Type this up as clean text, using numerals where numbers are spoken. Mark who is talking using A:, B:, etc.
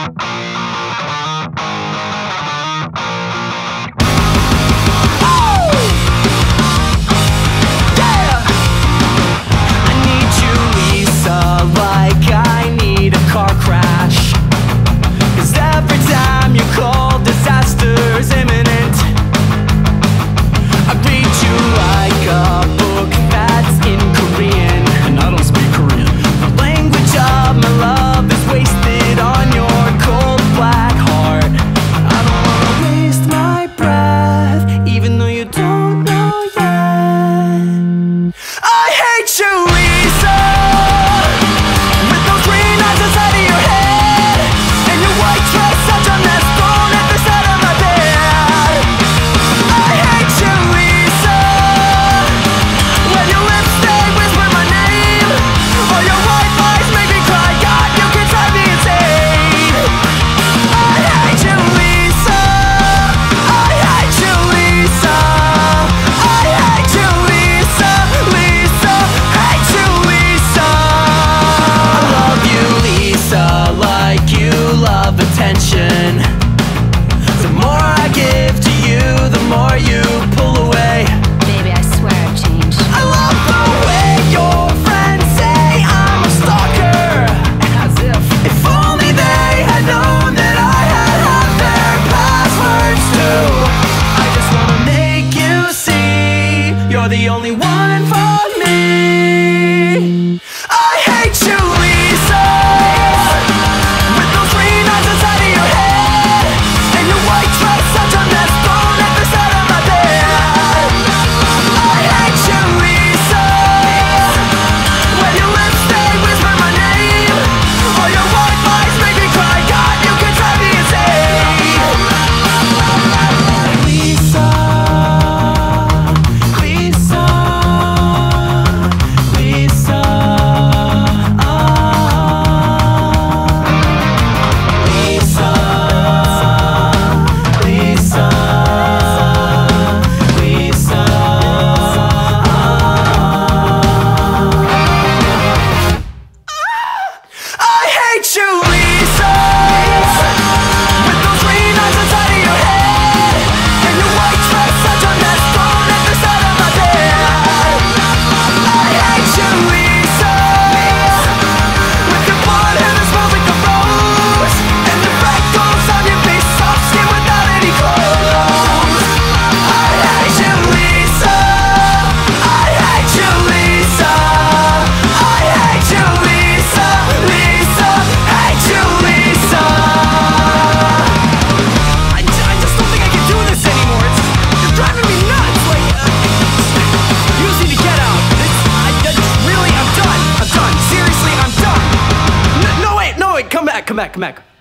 A: Disaster's imminent. I read you like a book that's in Korean, and I don't speak Korean. The language of my love is wasted on your cold black heart. I don't wanna waste my breath, even though you don't know yet. I hate you, Lisa, with those green eyes inside of your head, and your white dress such a mess. Attention. The more I give to you, the more you pull away.
B: Baby, I swear I've changed.
A: I love the way your friends say I'm a stalker, as if only they had known that I had their passwords too. I just wanna make you see you're the only one for me. I hate you, Lisa, with those green eyes inside of your head, and your white dress such a mess thrown at the side of my bed. I hate you, Lisa, when your lips they whisper my name, or your white lies make me cry. God, you can drive me insane. Lisa, Lisa, Lisa. Come back.